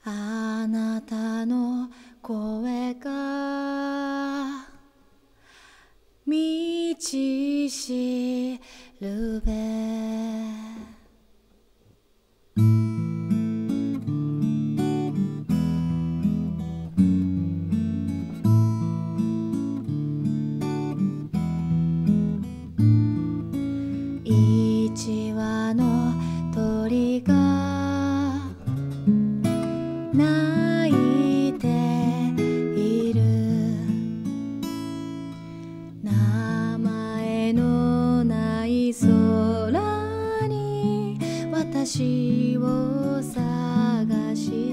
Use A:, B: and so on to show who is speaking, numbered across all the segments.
A: あなたの声が道しるべ。一羽の鳥が鳴いている。名前のない空に私を探して、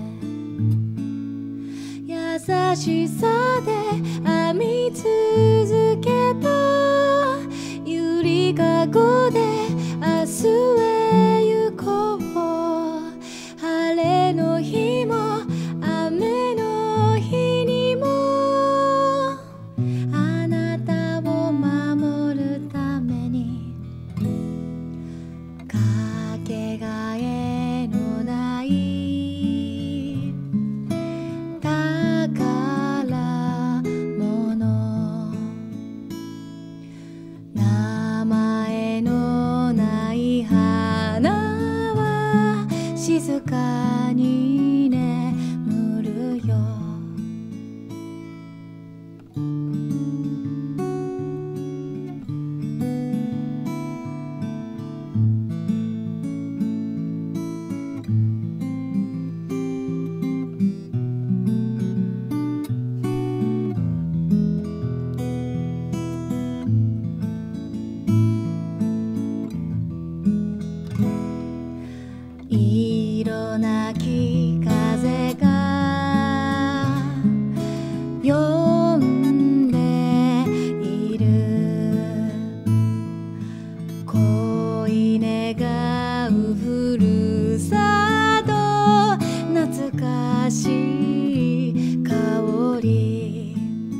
A: 優しさで編み続けたゆりかごで明日へ行こう。晴れの日も雨の日にもあなたを守るために、かけがえのない宝物、名前のない花は静かに眠るよ。色なき風が呼んでいる。恋願うふるさと、懐かしい香り。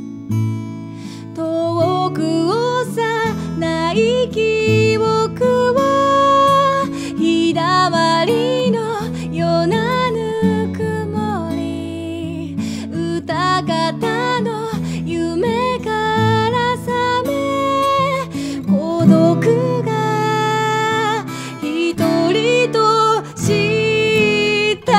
A: 遠くをない記憶は日だまりのよなぬくもり。歌方の夢から覚め、孤独が一人とした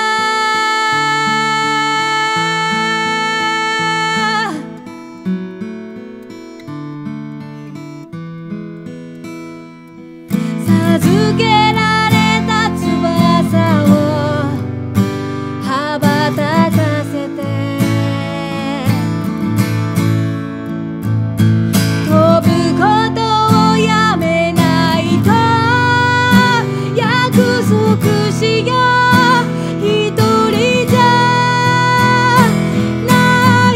A: 授けられた翼を羽ばたかせて、飛ぶことをやめないと約束しよう。一人じゃない。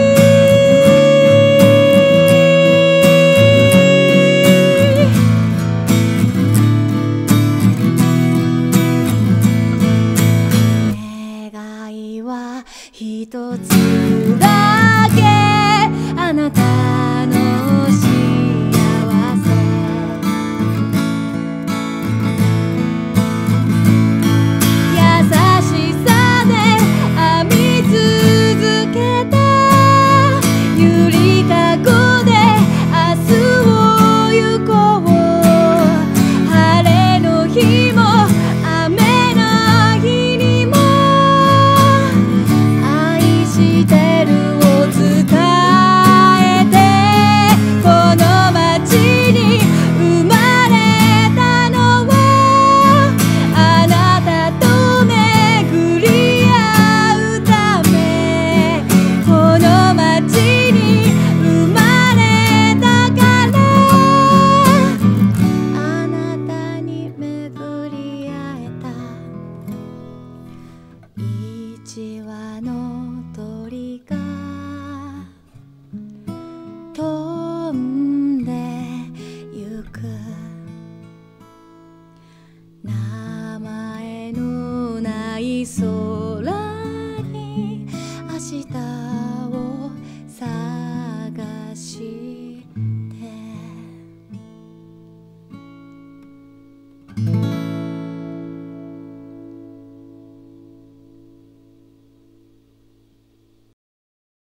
A: 願いは一つだけ、あなたの幸せ。優しさで編み続けたゆりかごで明日を行こう。晴れの日も雨の日にも愛してるを伝えて、この街に生まれたのはあなたと巡り合うため。この街に生まれたから、あなたに巡り合えた。一羽の鳥が飛んでゆく。名前のない空